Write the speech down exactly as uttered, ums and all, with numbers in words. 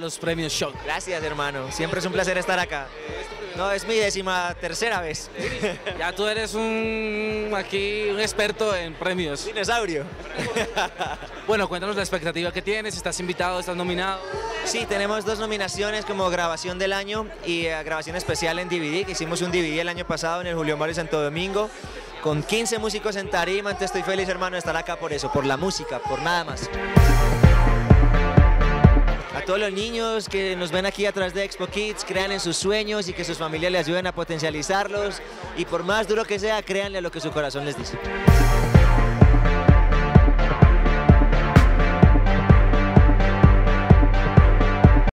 los premios Shock. Gracias, hermano. Siempre es un placer estar acá. No, es mi décima tercera vez. Ya tú eres un aquí un experto en premios. Dinosaurio. Bueno, cuéntanos la expectativa que tienes, estás invitado, estás nominado. Sí, tenemos dos nominaciones como grabación del año y eh, grabación especial en D V D, que hicimos un D V D el año pasado en el Julio Mario Santo Domingo, con quince músicos en tarima, entonces estoy feliz, hermano, de estar acá por eso, por la música, por nada más. A todos los niños que nos ven aquí a través de Expo Kids, crean en sus sueños y que sus familias les ayuden a potencializarlos, y por más duro que sea, créanle a lo que su corazón les dice.